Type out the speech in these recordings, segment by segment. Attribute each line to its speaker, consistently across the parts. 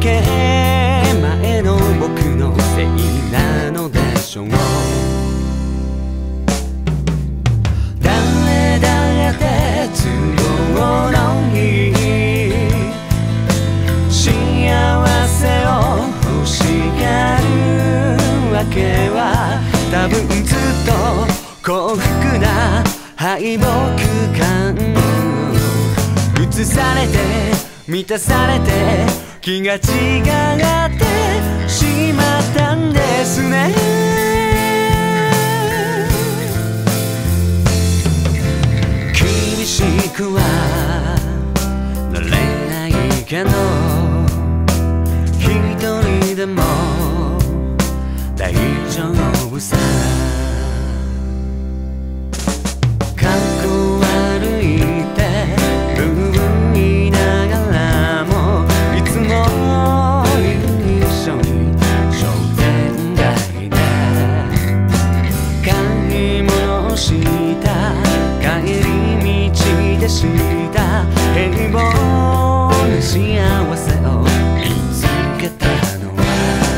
Speaker 1: け前の僕のせいなのでしょう。誰だって都合のいい幸せを欲しがるわけは、多分ずっと幸福な敗北感映されて満たされて気が違ってしまったんですね。厳しくはなれないけど一人でも大丈夫さ。かっこ悪いって部分言いながらもいつも一緒に商店街で買い物した帰り道でした平凡な幸せを見つけたのは、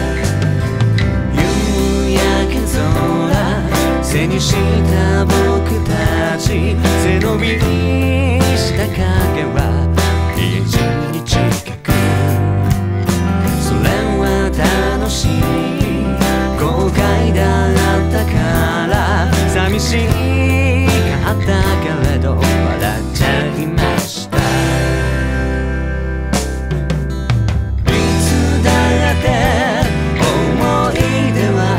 Speaker 1: 夕焼け空背にした僕たち、背伸びした影は家路に近く、それは楽しい後悔だったから寂しかったけれど笑っちゃいました。いつだって思い出は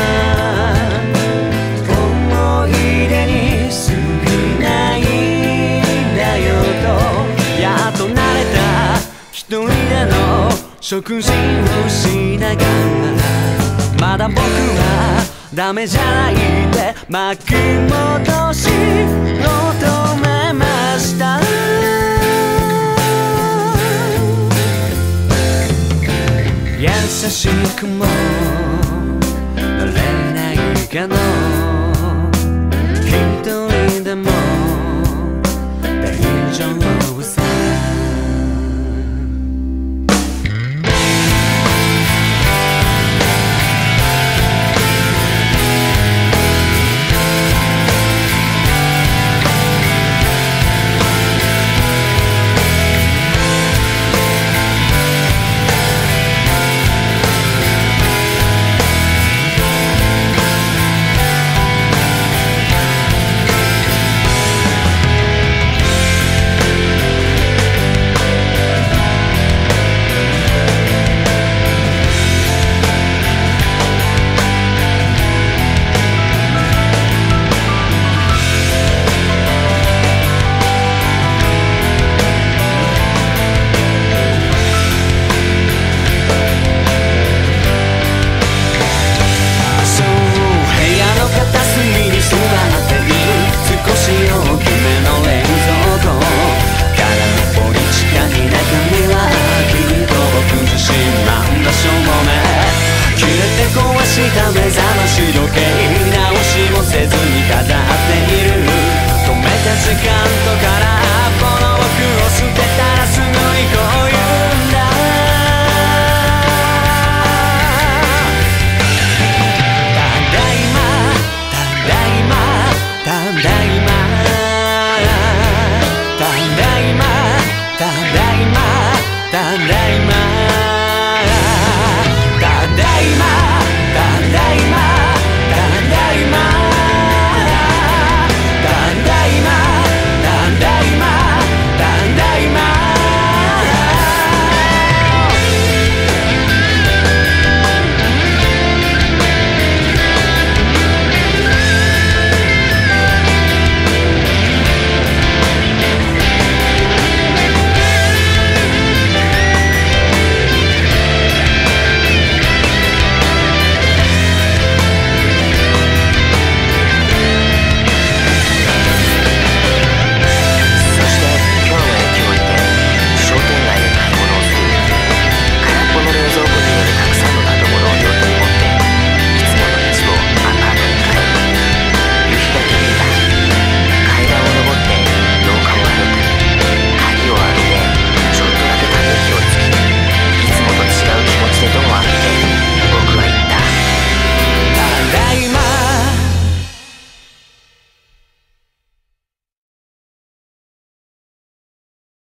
Speaker 1: 思い出に過ぎないんだよと、やっと慣れた一人での食事をしながら、まだ僕はダメじゃないって巻き戻し求めました。優しくもなれないけど一人でも大丈夫さ。